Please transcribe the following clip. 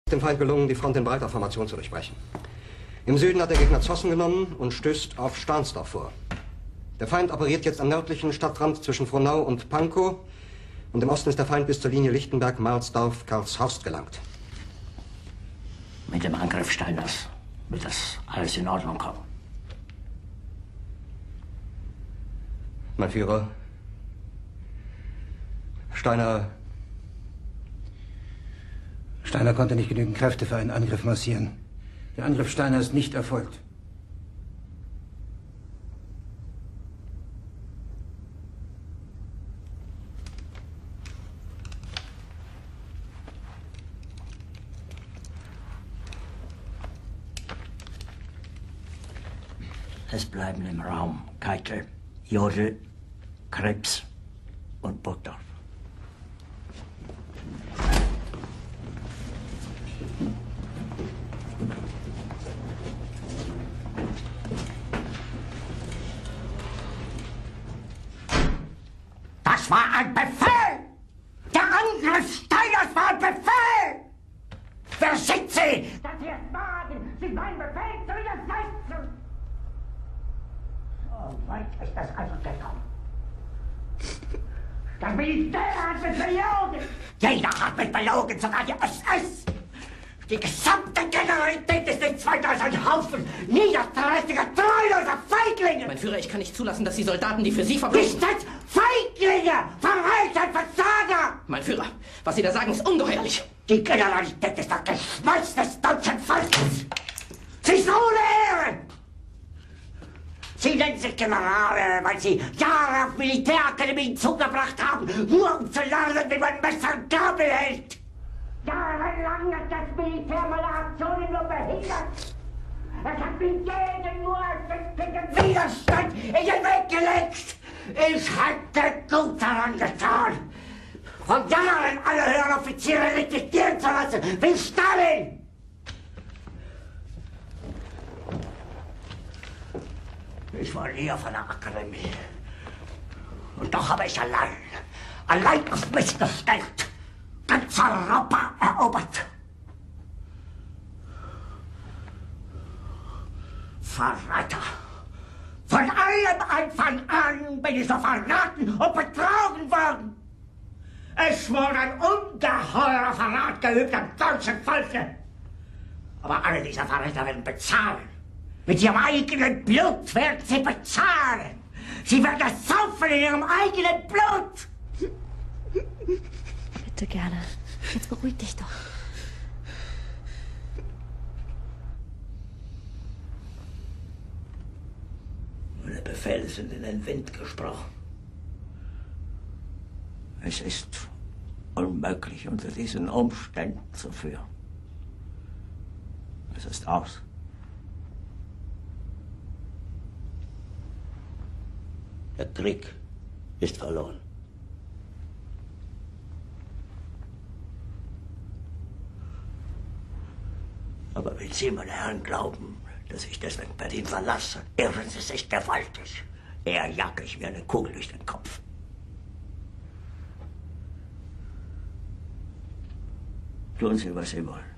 Dem Feind gelungen, die Front in breiter Formation zu durchbrechen. Im Süden hat der Gegner Zossen genommen und stößt auf Stahnsdorf vor. Der Feind operiert jetzt am nördlichen Stadtrand zwischen Frohnau und Pankow und im Osten ist der Feind bis zur Linie Lichtenberg-Marsdorf-Karlshorst gelangt. Mit dem Angriff Steiners wird das alles in Ordnung kommen. Mein Führer, Steiner konnte nicht genügend Kräfte für einen Angriff massieren. Der Angriff Steiner ist nicht erfolgt. Es bleiben im Raum Keitel, Jodl, Krebs und Burgdorf. Das war ein Befehl! Der Angriff Steiners war ein Befehl! Wer schickt Sie? Dass Sie es wagen, sich meinen Befehl zu widersetzen! So weit ist das also gekommen. Das Militär hat mich belogen! Jeder hat mich belogen, sogar die SS! Die gesamte Generalität ist nichts weiter als ein Haufen niederträchtiger, treuloser Feiglinge! Mein Führer, ich kann nicht zulassen, dass die Soldaten, die für Sie verbringen... Nicht als Feiglinge! Verreiter, Versager! Mein Führer, was Sie da sagen, ist ungeheuerlich! Die Generalität ist das Geschmolz des deutschen Volkes! Sie ist ohne Ehre! Sie nennen sich Generale, weil Sie Jahre auf Militärakademien zugebracht haben, nur um zu lernen, wie man Messer und Gabel hält! Jahrelang hat das Militär meine Aktionen nur behindert. Es hat mir jeden nur ersichtlichen Widerstand in den Weg gelegt. Ich hätte gut daran getan, von Jahren alle höheren Offiziere liquidieren zu lassen, wie Stalin. Ich war nie auf einer Akademie. Und doch habe ich allein auf mich gestellt, ganz Europa erobert. Verräter! Von allem Anfang an bin ich so verraten und betrogen worden. Es wurde ein ungeheurer Verrat geübt am deutschen Volke. Aber alle diese Verräter werden bezahlen. Mit ihrem eigenen Blut werden sie bezahlen. Sie werden es saufen in ihrem eigenen Blut. Bitte gerne. Jetzt beruhig dich doch. Meine Befehle sind in den Wind gesprochen. Es ist unmöglich, unter diesen Umständen zu führen. Es ist aus. Der Krieg ist verloren. Aber wenn Sie, meine Herren, glauben, dass ich deswegen Berlin verlasse, irren Sie sich gewaltig. Eher jage ich mir eine Kugel durch den Kopf. Tun Sie, was Sie wollen.